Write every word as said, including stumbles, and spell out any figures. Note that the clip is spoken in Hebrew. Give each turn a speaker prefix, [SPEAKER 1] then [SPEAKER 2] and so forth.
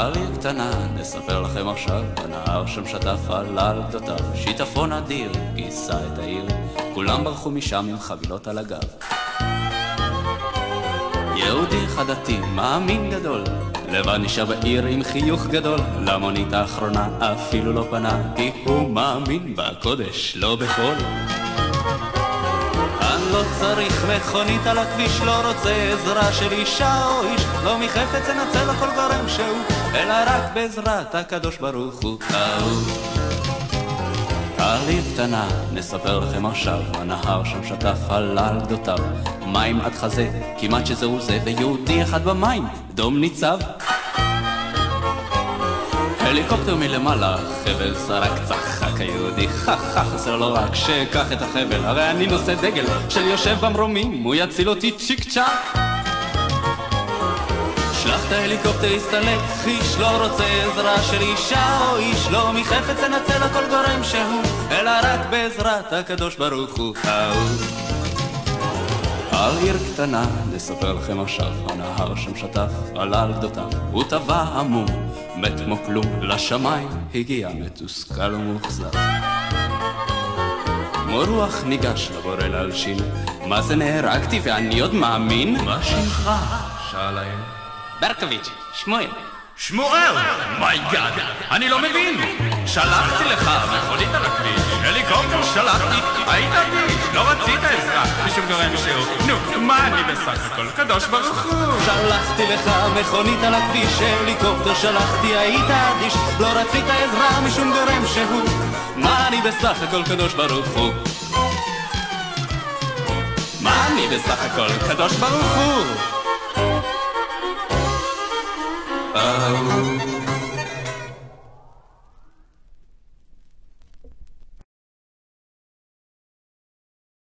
[SPEAKER 1] על עיר קטנה נספר לכם עכשיו, הנהר שם שטף על גדותיו, שיטפון אדיר כיסה את העיר, כולם ברחו משם עם חבילות על הגב. יהודי חדתי מאמין גדול לבד נשאר בעיר עם חיוך גדול, למונית האחרונה אפילו לא פנה, כי הוא מאמין בקודש לא בחול. אני לא צריך מכונית על הכביש, לא רוצה עזרה של אישה או איש, לא מחפץ אנצל לכל גורם שהוא, אלא רק בעזרת הקדוש ברוך הוא. על עיר קטנה נספר לכם עכשיו, הנהר שם שטף על גדותיו, מים עד חזה, כמעט שזהו זה, ויהודי אחד במים, דום ניצב. הליקופטר מלמעלה, חבל סרק צחק היהודי, חכה חסר לו רק שקח את החבל, הרי אני נושא דגל של יושב במרומים, הוא יציל אותי צ'יק צ'ק. שלח את ההליקופטר יסתלק, איש לא רוצה עזרה של אישה או איש, לא מחפץ אנצל הכל גורם שהוא, אלא רק בעזרת הקדוש ברוך הוא. על עיר קטנה נספר לכם עכשיו, הנהר שם שטף על גדותיו, הוא טבע עמום, מת כמו כלום, לשמיים הגיע מתוסכל ומוחזר. כמו רוח ניגש לבורא להלשין, מה זה נהרגתי ואני עוד מאמין? מה שמך? שאל להם. ברקוביץ', שמואל.
[SPEAKER 2] שמואל! מי גאד, אני לא מבין! שלחתי לך מכונית על הכביש, הליקופטר שלחתי, היית אדיש, לא רצית עזרה משום גורם שהוא. נו, מה אני בסך הכל? קדוש ברוך הוא!
[SPEAKER 1] שלחתי לך מכונית על הכביש, הליקופטר שלחתי, היית אדיש, לא רצית עזרה משום גורם שהוא. מה אני בסך הכל? קדוש ברוך הוא! מה אני בסך הכל? קדוש ברוך הוא! Oh